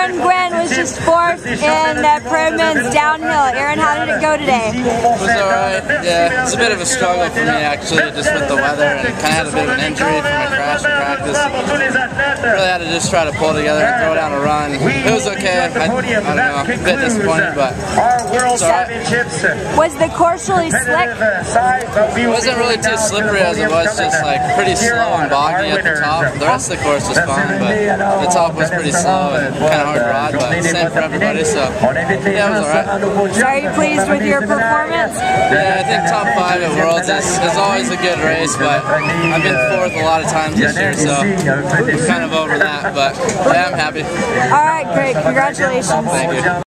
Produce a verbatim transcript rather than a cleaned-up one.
Aaron Gwin was just fourth in uh, pro men's downhill. Aaron, how did it go today? It was alright. Yeah, it's a bit of a struggle for me actually, just with the weather, and kind of had a bit of an injury from my crash in practice. Really had to just try to pull together and throw down a run. It was okay. I, I don't know, a bit disappointed, but it's alright. Was the course really slick? It wasn't really too slippery as it was just like pretty slow and boggy at the top. The rest of the course was fine, but the top was pretty slow and kind of hard to ride, but same for everybody, so yeah, it was alright. So are you pleased with your performance? Yeah, I think top five at Worlds is, is always a good race, but I've been fourth a lot of times this year, so I'm kind of over that, but yeah, I'm happy. Alright, great. Congratulations. Thank you.